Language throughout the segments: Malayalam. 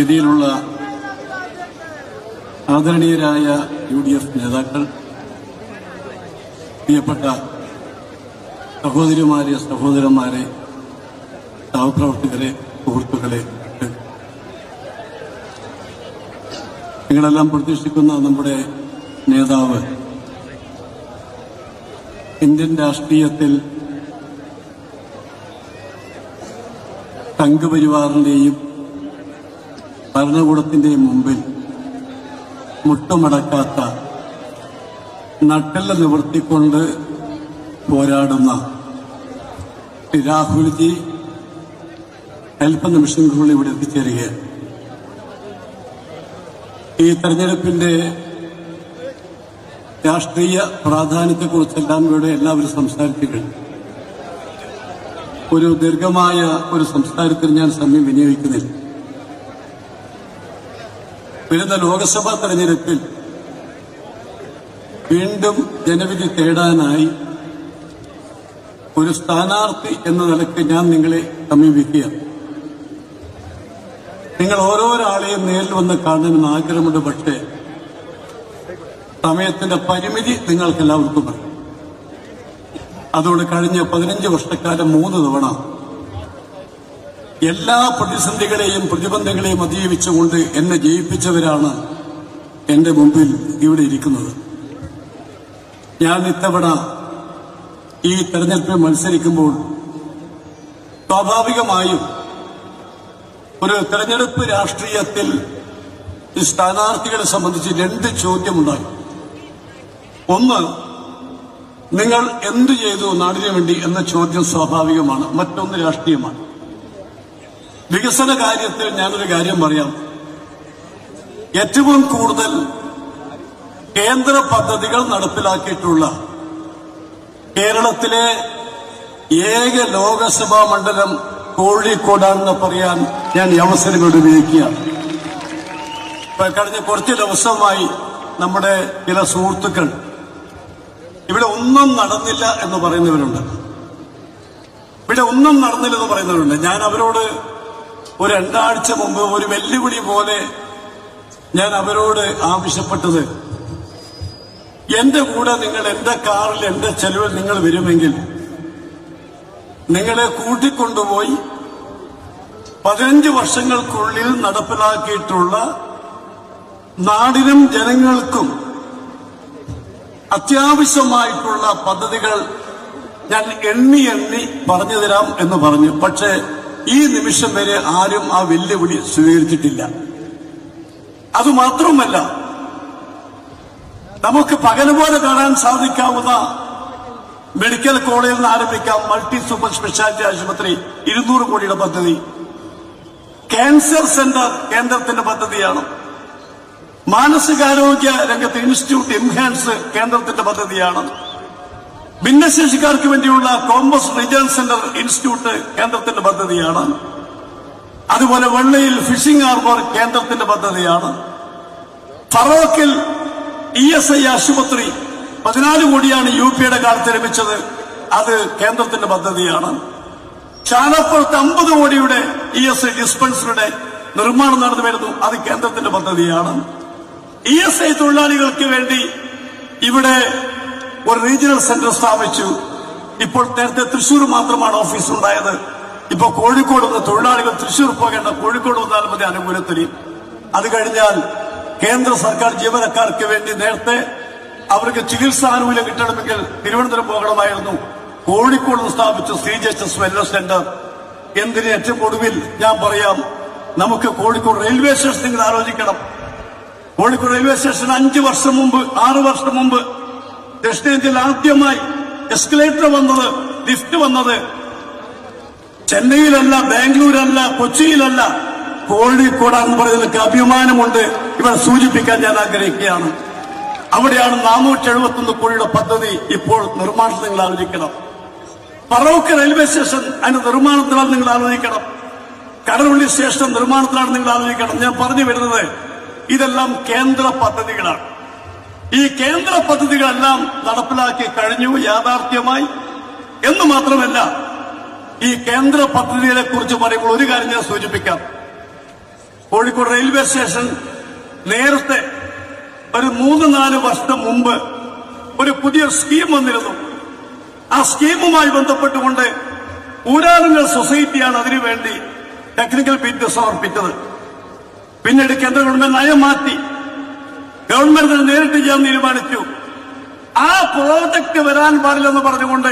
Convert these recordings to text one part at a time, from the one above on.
വേദിയിലുള്ള ആദരണീയരായ UDF നേതാക്കൾ, പ്രിയപ്പെട്ട സഹോദരിമാരെ, സഹോദരന്മാരെ, സഹപ്രവർത്തകരെ, സുഹൃത്തുക്കളെ, നിങ്ങളെല്ലാം പ്രതീക്ഷിക്കുന്ന നമ്മുടെ നേതാവ് ഇന്ത്യൻ രാഷ്ട്രീയത്തിൽ സംഘപരിവാറിന്റെയും ഭരണകൂടത്തിന്റെയും മുമ്പിൽ മുട്ടുമടക്കാത്ത, നട്ടെല്ല് നിവർത്തിക്കൊണ്ട് പോരാടുന്ന രാഹുൽജി അല്പനിമിഷങ്ങൾക്കുള്ളിൽ ഇവിടെ എത്തിച്ചേരുകയാണ്. ഈ തെരഞ്ഞെടുപ്പിന്റെ രാഷ്ട്രീയ പ്രാധാന്യത്തെക്കുറിച്ചെല്ലാം ഇവിടെ എല്ലാവരും സംസാരിച്ചു കഴിഞ്ഞു. ഒരു ദീർഘമായ ഒരു സംസാരത്തിന് ഞാൻ സമയം വിനിയോഗിക്കുന്നില്ല. വരുന്ന ലോക്സഭാ തെരഞ്ഞെടുപ്പിൽ വീണ്ടും ജനവിധി തേടാനായി ഒരു സ്ഥാനാർത്ഥി എന്ന നിലയ്ക്ക് ഞാൻ നിങ്ങളെ സമീപിക്കുകയാണ്. നിങ്ങൾ ഓരോരാളെയും നേരിൽ വന്ന് കാണണമെന്ന് ആഗ്രഹമുണ്ട്. പക്ഷേ സമയത്തിന്റെ പരിമിതി നിങ്ങൾക്കെല്ലാവർക്കും അറിയാം. അതുകൊണ്ട് കഴിഞ്ഞ 15 വർഷക്കാലം 3 തവണ എല്ലാ പ്രതിസന്ധികളെയും പ്രതിബന്ധങ്ങളെയും അതിജീവിച്ചുകൊണ്ട് എന്നെ ജയിപ്പിച്ചവരാണ് എന്റെ മുമ്പിൽ ഇവിടെ ഇരിക്കുന്നത്. ഞാൻ ഇത്തവണ ഈ തെരഞ്ഞെടുപ്പിൽ മത്സരിക്കുമ്പോൾ സ്വാഭാവികമായും ഒരു തെരഞ്ഞെടുപ്പ് രാഷ്ട്രീയത്തിൽ ഈ സ്ഥാനാർത്ഥികളെ സംബന്ധിച്ച് 2 ചോദ്യമുണ്ടാകും. ഒന്ന്, നിങ്ങൾ എന്തു ചെയ്തു നാടിനു വേണ്ടി എന്ന ചോദ്യം സ്വാഭാവികമാണ്. മറ്റൊന്ന് രാഷ്ട്രീയമാണ്. വികസന കാര്യത്തിൽ ഞാനൊരു കാര്യം പറയാം. ഏറ്റവും കൂടുതൽ കേന്ദ്ര പദ്ധതികൾ നടപ്പിലാക്കിയിട്ടുള്ള കേരളത്തിലെ ഏക ലോകസഭാ മണ്ഡലം കോഴിക്കോടാണെന്ന് പറയാൻ ഞാൻ ഈ അവസരം ഉപയോഗിക്കുകയാണ്. കഴിഞ്ഞ കുറച്ച് ദിവസമായി നമ്മുടെ ചില സുഹൃത്തുക്കൾ ഇവിടെ ഒന്നും നടന്നില്ല എന്ന് പറയുന്നവരുണ്ട്. ഞാൻ അവരോട് ഒരു 2 ആഴ്ച മുമ്പ് ഒരു വെല്ലുവിളി പോലെ ഞാൻ അവരോട് ആവശ്യപ്പെട്ടത്, എന്റെ കൂടെ നിങ്ങൾ എന്റെ കാറിൽ എന്റെ ചെലവിൽ നിങ്ങൾ വരുമെങ്കിൽ നിങ്ങളെ കൂട്ടിക്കൊണ്ടുപോയി 15 വർഷങ്ങൾക്കുള്ളിൽ നടപ്പിലാക്കിയിട്ടുള്ള നാടിനും ജനങ്ങൾക്കും അത്യാവശ്യമായിട്ടുള്ള പദ്ധതികൾ ഞാൻ എണ്ണി പറഞ്ഞു തരാം എന്ന് പറഞ്ഞു. പക്ഷേ ഈ നിമിഷം വരെ ആരും ആ വെല്ലുവിളി സ്വീകരിച്ചിട്ടില്ല. അതുമാത്രമല്ല, നമുക്ക് പകലുപോലെ കാണാൻ സാധിക്കാവുന്ന മെഡിക്കൽ കോളേജിൽ നിന്ന് ആരംഭിക്കാം മൾട്ടി സൂപ്പർ സ്പെഷ്യാലിറ്റി ആശുപത്രി 200 കോടിയുടെ പദ്ധതി. ക്യാൻസർ സെന്റർ കേന്ദ്രത്തിന്റെ പദ്ധതിയാണ്. മാനസികാരോഗ്യ രംഗത്ത് ഇൻസ്റ്റിറ്റ്യൂട്ട് എൻഹാൻസ് കേന്ദ്രത്തിന്റെ പദ്ധതിയാണ്. ഭിന്നശേഷിക്കാർക്ക് വേണ്ടിയുള്ള കോമ്പസ് റീജിയണൽ സെന്റർ ഇൻസ്റ്റിറ്റ്യൂട്ട് കേന്ദ്രത്തിന്റെ പദ്ധതിയാണ്. അതുപോലെ വെള്ളയിൽ ഫിഷിംഗ് ഹാർബർ കേന്ദ്രത്തിന്റെ പദ്ധതിയാണ്. ഫറോക്കിൽ ESI ആശുപത്രി 14 കോടിയാണ് UPയുടെ കാലത്ത് ലഭിച്ചത്. അത് കേന്ദ്രത്തിന്റെ പദ്ധതിയാണ്. ചാലപ്പുറത്ത് 50 കോടിയുടെ ESI ഡിസ്പെൻസറിയുടെ നിർമ്മാണം നടന്നു വരുന്നു. അത് കേന്ദ്രത്തിന്റെ പദ്ധതിയാണ്. ESI തൊഴിലാളികൾക്ക് വേണ്ടി ഇവിടെ ഒരു റീജിയണൽ സെന്റർ സ്ഥാപിച്ചു. ഇപ്പോൾ നേരത്തെ തൃശൂർ മാത്രമാണ് ഓഫീസ് ഉണ്ടായത്. ഇപ്പോൾ കോഴിക്കോട് നിന്ന് തൊഴിലാളികൾ തൃശൂർ പോകേണ്ട, കോഴിക്കോട് വന്നാൽ മതി ആനുകൂല്യത്തിന്. അത് കഴിഞ്ഞാൽ കേന്ദ്ര സർക്കാർ ജീവനക്കാർക്ക് വേണ്ടി നേരത്തെ അവർക്ക് ചികിത്സാ ആനുകൂല്യം കിട്ടണമെങ്കിൽ തിരുവനന്തപുരം പോകണമായിരുന്നു. കോഴിക്കോട് നിന്ന് സ്ഥാപിച്ചു CGHS വെൽനസ് സെന്റർ. എന്തിന് ഏറ്റവും ഒടുവിൽ ഞാൻ പറയാം, നമുക്ക് കോഴിക്കോട് റെയിൽവേ സ്റ്റേഷൻ നിങ്ങൾ ആലോചിക്കണം. കോഴിക്കോട് റെയിൽവേ സ്റ്റേഷൻ 5 വർഷം മുമ്പ് 6 വർഷം മുമ്പ് ദക്ഷിണേന്ത്യയിൽ ആദ്യമായി എസ്കലേറ്റർ വന്നത്, ലിഫ്റ്റ് വന്നത് ചെന്നൈയിലല്ല, ബാംഗ്ലൂരല്ല, കൊച്ചിയിലല്ല, കോഴിക്കോടാണെന്ന് പറയുന്നതിലേക്ക് അഭിമാനമുണ്ട്. ഇവിടെ സൂചിപ്പിക്കാൻ ഞാൻ ആഗ്രഹിക്കുകയാണ്. അവിടെയാണ് 471 കോടിയുടെ പദ്ധതി ഇപ്പോൾ നിർമ്മാണത്തിൽ നിങ്ങൾ ആലോചിക്കണം. ഫറോക്ക് റെയിൽവേ സ്റ്റേഷൻ അതിന്റെ നിർമ്മാണത്തിലാണ് നിങ്ങൾ ആലോചിക്കണം. കടലുള്ളി സ്റ്റേഷൻ നിർമ്മാണത്തിലാണ് നിങ്ങൾ ആലോചിക്കണം. ഞാൻ പറഞ്ഞു വരുന്നത് ഇതെല്ലാം കേന്ദ്ര പദ്ധതികളാണ്. ഈ കേന്ദ്ര പദ്ധതികളെല്ലാം നടപ്പിലാക്കി കഴിഞ്ഞു, യാഥാർത്ഥ്യമായി. എന്ന് മാത്രമല്ല, ഈ കേന്ദ്ര പദ്ധതികളെ കുറിച്ച് പറയുമ്പോൾ ഒരു കാര്യം ഞാൻ സൂചിപ്പിക്കാം. കോഴിക്കോട് റെയിൽവേ സ്റ്റേഷൻ നേരത്തെ ഒരു 3-4 വർഷം മുമ്പ് ഒരു പുതിയ സ്കീം വന്നിരുന്നു. ആ സ്കീമുമായി ബന്ധപ്പെട്ടുകൊണ്ട് ഊരാളുങ്കൽ സൊസൈറ്റിയാണ് അതിനുവേണ്ടി ടെക്നിക്കൽ ബില്ല് സമർപ്പിച്ചത്. പിന്നീട് കേന്ദ്ര ഗവൺമെന്റ് നയം മാറ്റി. ഗവൺമെന്റ് നേരിട്ട് ചെയ്യാൻ തീരുമാനിച്ചു. ആ പ്രോജക്ട് വരാൻ പാടില്ലെന്ന് പറഞ്ഞുകൊണ്ട്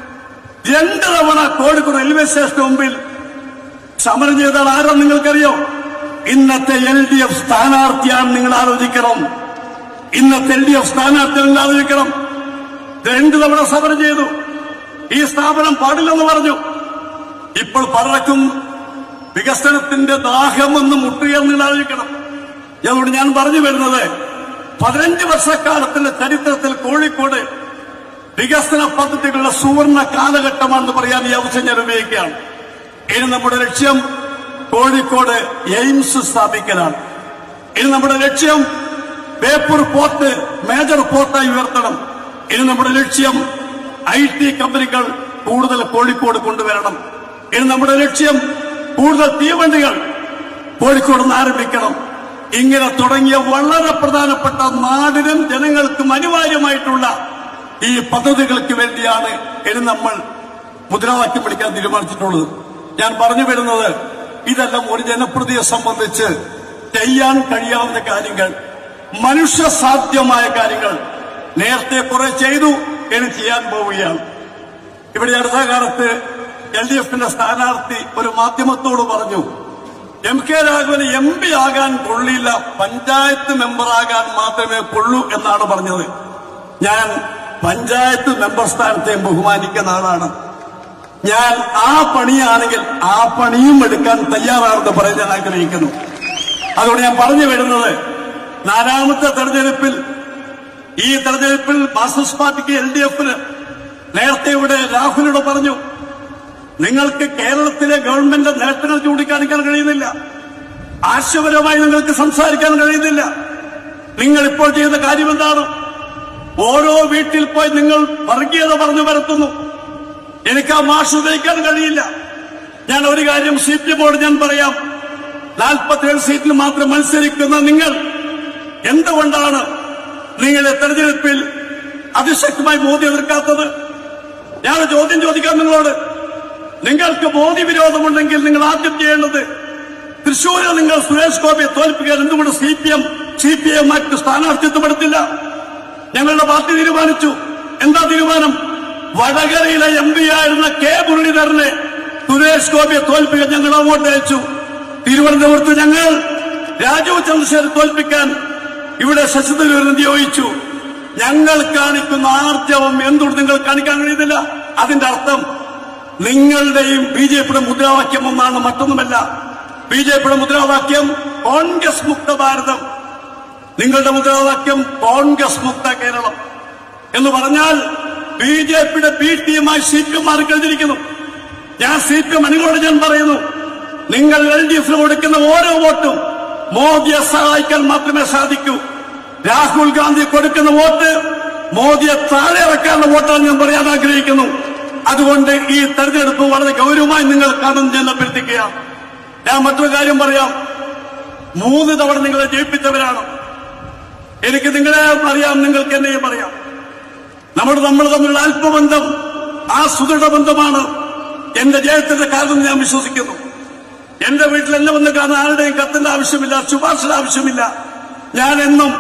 2 തവണ കോഴിക്കോട് റെയിൽവേ സ്റ്റേഷന് മുമ്പിൽ സമരം ചെയ്താൽ ആരാണ് നിങ്ങൾക്കറിയോ? ഇന്നത്തെ LDF സ്ഥാനാർത്ഥിയാണ്. നിങ്ങൾ ആലോചിക്കണം. ഇന്നത്തെ LDF സ്ഥാനാർത്ഥി നിങ്ങൾ ആലോചിക്കണം. 2 തവണ സമരം ചെയ്തു. ഈ സ്ഥാപനം പാടില്ലെന്ന് പറഞ്ഞു. ഇപ്പോൾ പലർക്കും വികസനത്തിന്റെ ദാഹമെന്ന് മുട്ടുകയെന്ന് നിങ്ങൾ ആലോചിക്കണം. അതുകൊണ്ട് ഞാൻ പറഞ്ഞു വരുന്നത് 15 വർഷക്കാലത്തിന്റെ ചരിത്രത്തിൽ കോഴിക്കോട് വികസന പദ്ധതികളുടെ സുവർണ കാലഘട്ടമാണെന്ന് പറയാൻ ഈ അവസരം ഞാൻ ഉപയോഗിക്കുകയാണ്. ഇനി നമ്മുടെ ലക്ഷ്യം കോഴിക്കോട് എയിംസ് സ്ഥാപിക്കലാണ്. ഇനി നമ്മുടെ ലക്ഷ്യം ബേപ്പൂർ പോർട്ട് മേജർ പോർട്ടായി ഉയർത്തണം. ഇനി നമ്മുടെ ലക്ഷ്യം IT കമ്പനികൾ കൂടുതൽ കോഴിക്കോട് കൊണ്ടുവരണം. ഇനി നമ്മുടെ ലക്ഷ്യം കൂടുതൽ തീവണ്ടികൾ കോഴിക്കോട് നിന്ന് ആരംഭിക്കണം. ഇങ്ങനെ തുടങ്ങിയ വളരെ പ്രധാനപ്പെട്ട നാടിനും ജനങ്ങൾക്കും അനിവാര്യമായിട്ടുള്ള ഈ പദ്ധതികൾക്ക് വേണ്ടിയാണ് ഇനി നമ്മൾ മുദ്രാവാക്യം വിളിക്കാൻ തീരുമാനിച്ചിട്ടുള്ളത്. ഞാൻ പറഞ്ഞു വരുന്നത് ഇതെല്ലാം ഒരു ജനപ്രതിയെ സംബന്ധിച്ച് ചെയ്യാൻ കഴിയാവുന്ന കാര്യങ്ങൾ, മനുഷ്യസാധ്യമായ കാര്യങ്ങൾ നേരത്തെ കുറെ ചെയ്തു, ഇനി ചെയ്യാൻ പോവുകയാണ്. ഇവിടെ അടുത്ത കാലത്ത് LDFന്റെ സ്ഥാനാർത്ഥി ഒരു മാധ്യമത്തോട് പറഞ്ഞു, MK രാഘവന് MP ആകാൻ കൊള്ളില്ല, പഞ്ചായത്ത് മെമ്പറാകാൻ മാത്രമേ കൊള്ളൂ എന്നാണ് പറഞ്ഞത്. ഞാൻ പഞ്ചായത്ത് മെമ്പർ സ്ഥാനത്തെ ബഹുമാനിക്കുന്ന ആളാണ്. ഞാൻ ആ പണിയാണെങ്കിൽ ആ പണിയും എടുക്കാൻ തയ്യാറാണെന്ന് പറയാൻ ഞാൻ ആഗ്രഹിക്കുന്നു. അതുകൊണ്ട് ഞാൻ പറഞ്ഞു വരുന്നത് 4ാമത്തെ തെരഞ്ഞെടുപ്പിൽ, ഈ തെരഞ്ഞെടുപ്പിൽ മാർക്സിസ്റ്റ് പാർട്ടിക്ക് LDFന് നേരത്തെ ഇവിടെ രാഹുലിനോട് പറഞ്ഞു, നിങ്ങൾക്ക് കേരളത്തിലെ ഗവൺമെന്റ് നേട്ടങ്ങൾ ചൂണ്ടിക്കാണിക്കാൻ കഴിയുന്നില്ല, ആശയപരമായി നിങ്ങൾക്ക് സംസാരിക്കാൻ കഴിയുന്നില്ല. നിങ്ങൾ ഇപ്പോൾ ചെയ്യുന്ന കാര്യം എന്താണ്? ഓരോ വീട്ടിൽ പോയി നിങ്ങൾ വർഗീയത പറഞ്ഞു വരുത്തുന്നു. എനിക്ക് ആ മാഷ് ഉപയോഗിക്കാൻ കഴിയില്ല. ഞാൻ ഒരു കാര്യം CPMോട് ഞാൻ പറയാം, 47 സീറ്റിൽ മാത്രം മത്സരിക്കുന്ന നിങ്ങൾ എന്തുകൊണ്ടാണ് നിങ്ങളുടെ തെരഞ്ഞെടുപ്പിൽ അതിശക്തമായി മോദി എതിർക്കാത്തത്? ഞാൻ ചോദ്യം ചോദിക്കാം നിങ്ങളോട്. നിങ്ങൾക്ക് മോദി വിരോധമുണ്ടെങ്കിൽ നിങ്ങൾ ആദ്യം ചെയ്യേണ്ടത് തൃശ്ശൂരിൽ നിങ്ങൾ സുരേഷ് ഗോപിയെ തോൽപ്പിക്കാൻ എന്തുകൊണ്ട് CPM മറ്റ് സ്ഥാനാർത്ഥിത്വം എടുത്തില്ല? ഞങ്ങളുടെ പാർട്ടി തീരുമാനിച്ചു. എന്താ തീരുമാനം? വടകരയിലെ MP ആയിരുന്ന K മുരളീധരനെ സുരേഷ് ഗോപിയെ തോൽപ്പിക്കാൻ ഞങ്ങൾ അങ്ങോട്ട് അയച്ചു. തിരുവനന്തപുരത്ത് ഞങ്ങൾ രാജീവ് ചന്ദ്രശേഖരനെ തോൽപ്പിക്കാൻ ഇവിടെ ശശി തരൂരിനെ നിയോഗിച്ചു. ഞങ്ങൾ കാണിക്കുന്ന ആർജവം എന്തുകൊണ്ട് നിങ്ങൾ കാണിക്കാൻ കഴിയുന്നില്ല? അതിന്റെ അർത്ഥം നിങ്ങളുടെയും BJPയുടെ മുദ്രാവാക്യം ഒന്നാണ്, മറ്റൊന്നുമല്ല. BJPയുടെ മുദ്രാവാക്യം കോൺഗ്രസ് മുക്ത ഭാരതം, നിങ്ങളുടെ മുദ്രാവാക്യം കോൺഗ്രസ് മുക്ത കേരളം എന്ന് പറഞ്ഞാൽ BJPയുടെ B ടീമായി CPM മാറിക്കഴിഞ്ഞിരിക്കുന്നു. ഞാൻ CPM അണികളോട് ഞാൻ പറയുന്നു, നിങ്ങൾ LDFന് കൊടുക്കുന്ന ഓരോ വോട്ടും മോദിയെ സഹായിക്കാൻ മാത്രമേ സാധിക്കൂ. രാഹുൽ ഗാന്ധി കൊടുക്കുന്ന വോട്ട് മോദിയെ താഴെ ഇറക്കാനുള്ള വോട്ടാണ് ഞാൻ പറയാൻ ആഗ്രഹിക്കുന്നു. അതുകൊണ്ട് ഈ തെരഞ്ഞെടുപ്പ് വളരെ ഗൗരവമായി നിങ്ങൾ കാണുമെന്ന് ഞാൻ അഭ്യർത്ഥിക്കുകയാണ്. ഞാൻ മറ്റൊരു കാര്യം പറയാം. 3 തവണ നിങ്ങളെ ജയിപ്പിച്ചവരാണ്. എനിക്ക് നിങ്ങളെ അറിയാം, നിങ്ങൾക്ക് എന്നെയും അറിയാം. നമ്മൾ തമ്മിലുള്ള അല്പബന്ധം ആ സുദൃഢ ബന്ധമാണ് എന്റെ ജയത്തിന്റെ കാരണം ഞാൻ വിശ്വസിക്കുന്നു. എന്റെ വീട്ടിൽ എന്നെ വന്ന് കാണാൻ ആരുടെയും കത്തിന്റെ ആവശ്യമില്ല, ശുപാർശയുടെ ആവശ്യമില്ല. ഞാൻ എന്നും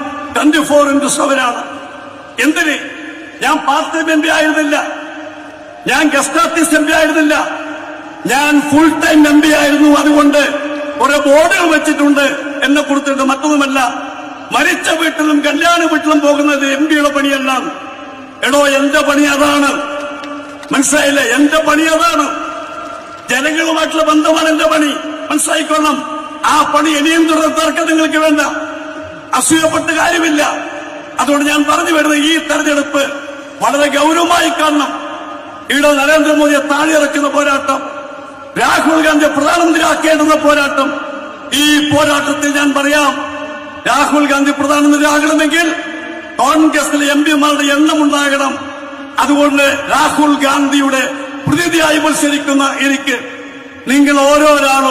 24/7 എന്തിന്? ഞാൻ പാർട്ട് ടൈം MP ആയിരുന്നില്ല, ഞാൻ ഗസ്റ്റ് ആർട്ടിസ്റ്റ് MP ആയിരുന്നില്ല, ഞാൻ ഫുൾ ടൈം MP ആയിരുന്നു. അതുകൊണ്ട് കുറെ ബോർഡുകൾ വെച്ചിട്ടുണ്ട് എന്നെ കുറിച്ചിട്ട്. മറ്റൊന്നുമല്ല, മരിച്ച വീട്ടിലും കല്യാണ വീട്ടിലും പോകുന്നത് MPയുടെ പണിയല്ല. എടോ, എന്റെ പണി അതാണ്, മനസ്സിലായില്ലേ? എന്റെ പണി അതാണ്. ജനങ്ങളുമായിട്ടുള്ള ബന്ധമാണ് എന്റെ പണി, മനസ്സിലായിക്കൊള്ളണം. ആ പണി ഇനിയും തുടർത്തർക്കം നിങ്ങൾക്ക് വേണ്ട, അസൂയപ്പെട്ട കാര്യമില്ല. അതുകൊണ്ട് ഞാൻ പറഞ്ഞു വരുന്നത്, ഈ തെരഞ്ഞെടുപ്പ് വളരെ ഗൗരവമായി കാണണം. ഇവിടെ നരേന്ദ്രമോദിയെ താഴെയിറക്കുന്ന പോരാട്ടം, രാഹുൽ ഗാന്ധിയെ പ്രധാനമന്ത്രിയാക്കേണ്ടുന്ന പോരാട്ടം. ഈ പോരാട്ടത്തിൽ ഞാൻ പറയാം, രാഹുൽ ഗാന്ധി പ്രധാനമന്ത്രിയാകണമെങ്കിൽ കോൺഗ്രസിലെ MPമാരുടെ എണ്ണം ഉണ്ടാകണം. അതുകൊണ്ട് രാഹുൽ ഗാന്ധിയുടെ പ്രതിനിധിയായി മത്സരിക്കുന്ന എനിക്ക് നിങ്ങൾ ഓരോരാളും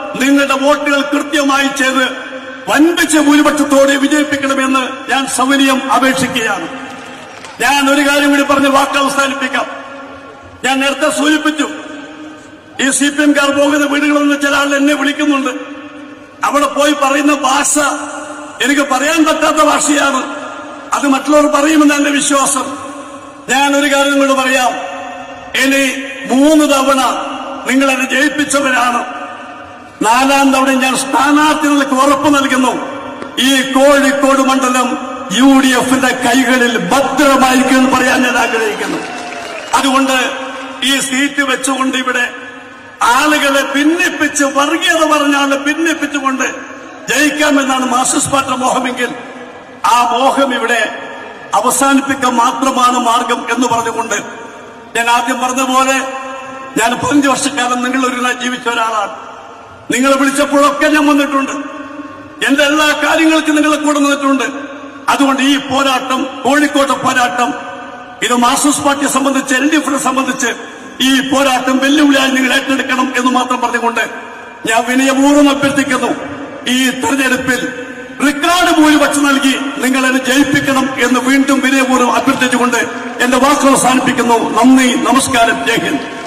നിങ്ങളുടെ വോട്ടുകൾ കൃത്യമായി ചെയ്ത് വൻപിച്ച ഭൂരിപക്ഷത്തോടെ വിജയിപ്പിക്കണമെന്ന് ഞാൻ സവിനയം അപേക്ഷിക്കുകയാണ്. ഞാൻ ഒരു കാര്യം കൂടി പറഞ്ഞ് വാക്ക് അവസാനിപ്പിക്കാം. ഞാൻ നേരത്തെ സൂചിപ്പിച്ചു, ഈ CPM-കാർ പോകുന്ന വീടുകളിൽ നിന്ന് ചില ആൾ എന്നെ വിളിക്കുന്നുണ്ട്. അവിടെ പോയി പറയുന്ന ഭാഷ എനിക്ക് പറയാൻ പറ്റാത്ത ഭാഷയാണ്. അത് മറ്റുള്ളവർ പറയുമെന്ന് എന്റെ വിശ്വാസം. ഞാൻ ഒരു കാര്യം കൊണ്ട് പറയാം, ഇനി 3 തവണ നിങ്ങൾ എന്നെ ജയിപ്പിച്ചവരാണ്. 4ാം തവണ ഞാൻ സ്ഥാനാർത്ഥികൾക്ക് ഉറപ്പ് നൽകുന്നു, ഈ കോഴിക്കോട് മണ്ഡലം UDF-ന്റെ കൈകളിൽ ഭദ്രമായിരിക്കുമെന്ന് പറയാൻ ഞാൻ ആഗ്രഹിക്കുന്നു. അതുകൊണ്ട് ഈ സീറ്റ് വെച്ചുകൊണ്ട് ഇവിടെ ആളുകളെ ഭിന്നിപ്പിച്ച്, വർഗീയത പറഞ്ഞ ആളെ ഭിന്നിപ്പിച്ചുകൊണ്ട് ജയിക്കാമെന്നാണ് മാർക്സിസ്റ്റ് പാർട്ടിയുടെ മോഹമെങ്കിൽ ആ മോഹം ഇവിടെ അവസാനിപ്പിക്കാൻ മാത്രമാണ് മാർഗം എന്ന് പറഞ്ഞുകൊണ്ട്, ഞാൻ ആദ്യം പറഞ്ഞ പോലെ ഞാൻ 15 വർഷക്കാലം നിങ്ങളൊരു ജീവിച്ച ഒരാളാണ്. നിങ്ങളെ വിളിച്ചപ്പോഴൊക്കെ ഞാൻ വന്നിട്ടുണ്ട്. എന്റെ എല്ലാ കാര്യങ്ങൾക്കും നിങ്ങളെ കൂടെ നിന്നിട്ടുണ്ട്. അതുകൊണ്ട് ഈ പോരാട്ടം, കോഴിക്കോട്ടെ പോരാട്ടം, ഇത് മാർക്സിസ്റ്റ് പാർട്ടിയെ സംബന്ധിച്ച്, LDF-നെ സംബന്ധിച്ച് ഈ പോരാട്ടം വെല്ലുവിളിയായി നിങ്ങൾ ഏറ്റെടുക്കണം എന്ന് മാത്രം പറഞ്ഞുകൊണ്ട് ഞാൻ വിനയപൂർവ്വം അഭ്യർത്ഥിക്കുന്നു, ഈ തെരഞ്ഞെടുപ്പിൽ റെക്കോർഡ് ഭൂരിപക്ഷം നൽകി നിങ്ങൾ എന്നെ ജയിപ്പിക്കണം എന്ന് വീണ്ടും വിനയപൂർവ്വം അഭ്യർത്ഥിച്ചുകൊണ്ട് എന്റെ വാക്കുകൾ അവസാനിപ്പിക്കുന്നു. നന്ദി, നമസ്കാരം, ജയ് ഹിന്ദ്.